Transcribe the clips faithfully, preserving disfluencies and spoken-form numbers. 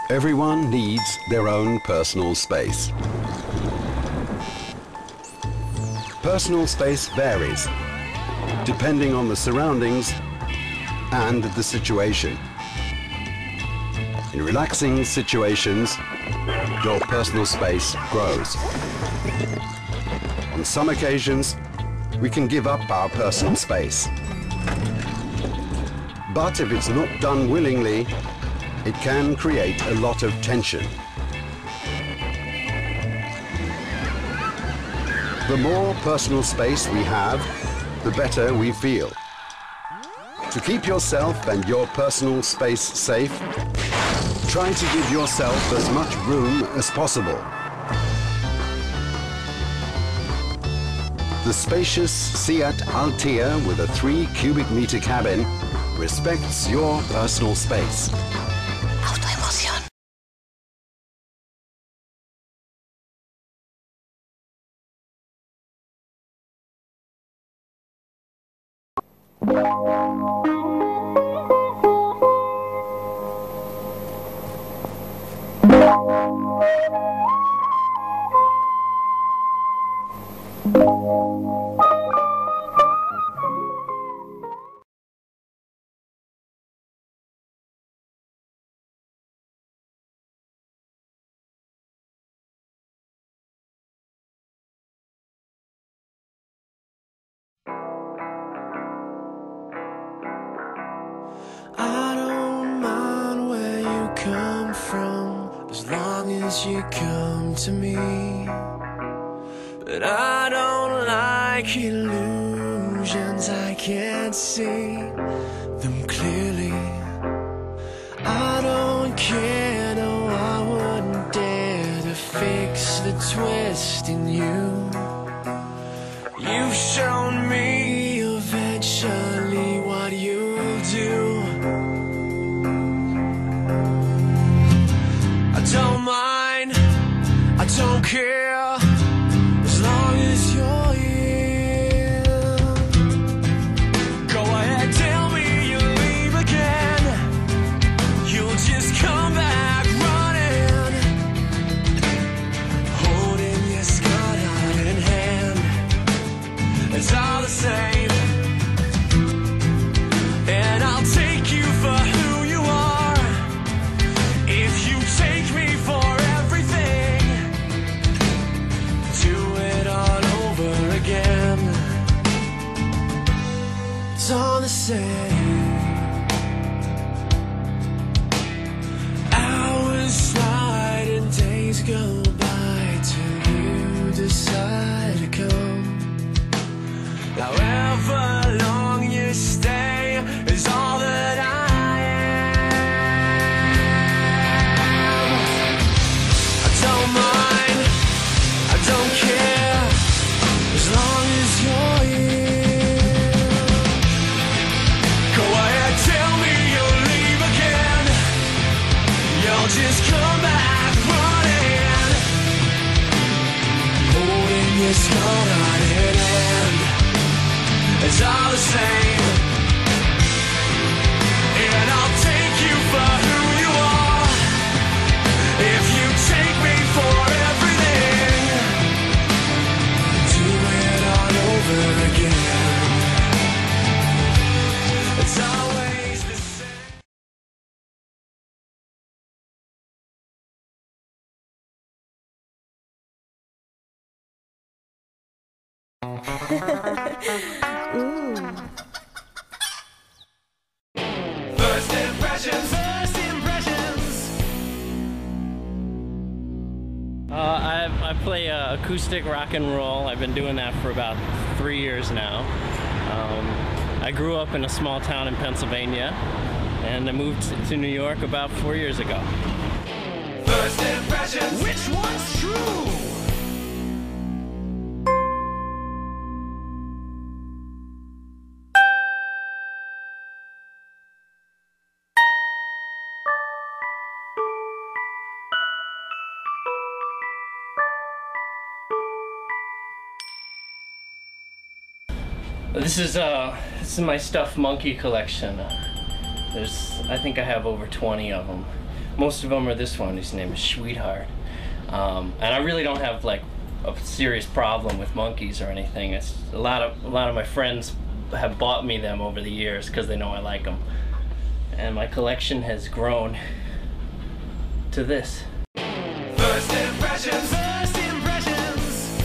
Everyone needs their own personal space. Personal space varies, depending on the surroundings and the situation. In relaxing situations, your personal space grows. On some occasions, we can give up our personal space. But if it's not done willingly, it can create a lot of tension. The more personal space we have, the better we feel. To keep yourself and your personal space safe, try to give yourself as much room as possible. The spacious Seat Altea with a three cubic meter cabin respects your personal space. Autoemoción. I don't mind where you come from, as long as you come to me. But I don't like illusions, I can't see them clearly. I don't care, no, I wouldn't dare to fix the twist in you. You've shown me eventually what you'll do. I don't mind, I don't care, as long as you're here. Go ahead, tell me you'll leave again. You'll just come back running, holding your skirt out in hand. It's all the same, and I'll take you for who you are. If you take me for everything, do it all over again. It's all the same. Hours slide and days go by till you decide to come. However long you stay is all that I am. I don't mind, I don't care, as long as you're here. Go ahead, tell me you'll leave again. You'll just come back running, holding your skirt out in hand. It's all the same, and I'll take you for who you are. If you take me for everything, do it all over again. It's always the same. First impressions, first impressions. Uh, I, I play uh, acoustic rock and roll. I've been doing that for about three years now. Um, I grew up in a small town in Pennsylvania, and I moved to New York about four years ago. First impressions, which one's true? This is uh, this is my stuffed monkey collection. Uh, there's, I think I have over twenty of them. Most of them are this one. His name is Sweetheart. Um, and I really don't have like a serious problem with monkeys or anything. It's a lot of a lot of my friends have bought me them over the years because they know I like them. And my collection has grown to this. First impressions, first impressions.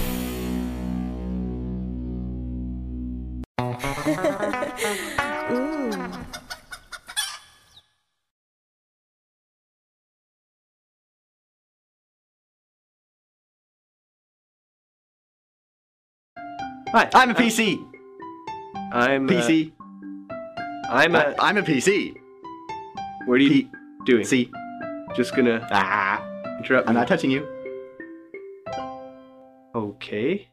Ooh. Hi, I'm a P C. I'm P C. Uh, I'm a. I'm a P C. What are you P doing? C. Just gonna Ah. interrupt. I'm me. not touching you. Okay.